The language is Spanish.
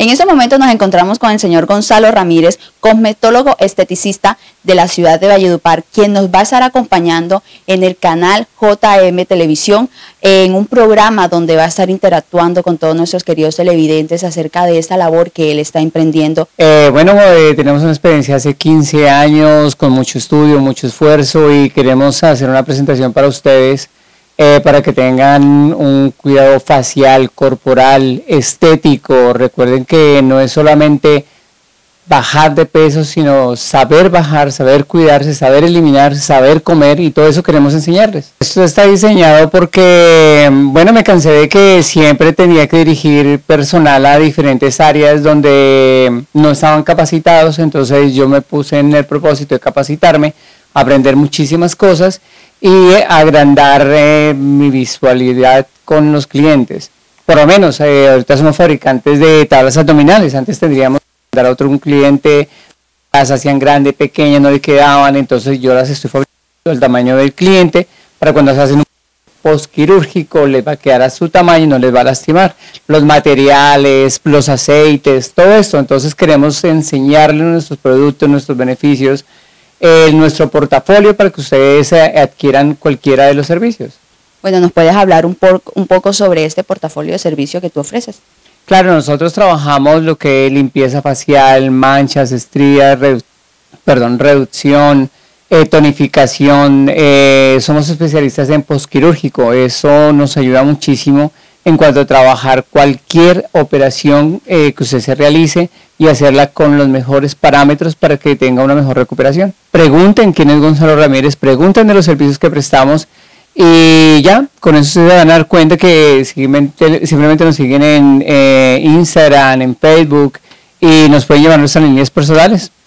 En este momento nos encontramos con el señor Gonzalo Ramírez, cosmetólogo esteticista de la ciudad de Valledupar, quien nos va a estar acompañando en el canal JM Televisión en un programa donde va a estar interactuando con todos nuestros queridos televidentes acerca de esta labor que él está emprendiendo. Tenemos una experiencia hace 15 años con mucho estudio, mucho esfuerzo y queremos hacer una presentación para ustedes para que tengan un cuidado facial, corporal, estético. Recuerden que no es solamente bajar de peso, sino saber bajar, saber cuidarse, saber eliminar, saber comer, y todo eso queremos enseñarles. Esto está diseñado porque, me cansé de que siempre tenía que dirigir personal a diferentes áreas donde no estaban capacitados. Entonces yo me puse en el propósito de capacitarme, aprender muchísimas cosas y agrandar mi visualidad con los clientes. Por lo menos, ahorita somos fabricantes de tablas abdominales. Antes tendríamos que dar a otro un cliente, las hacían grande, pequeña, no le quedaban, entonces yo las estoy fabricando el tamaño del cliente para cuando se hacen un postquirúrgico les va a quedar a su tamaño y no les va a lastimar. Los materiales, los aceites, todo esto. Entonces queremos enseñarles nuestros productos, nuestros beneficios, nuestro portafolio para que ustedes adquieran cualquiera de los servicios. Bueno, ¿nos puedes hablar un poco sobre este portafolio de servicio que tú ofreces? Claro, nosotros trabajamos lo que es limpieza facial, manchas, estrías, reducción, tonificación. Somos especialistas en postquirúrgico. Eso nos ayuda muchísimo en cuanto a trabajar cualquier operación que usted se realice y hacerla con los mejores parámetros para que tenga una mejor recuperación. Pregunten quién es Gonzalo Ramírez, pregunten de los servicios que prestamos y ya, con eso se van a dar cuenta que simplemente nos siguen en Instagram, en Facebook, y nos pueden llevar nuestras líneas personales.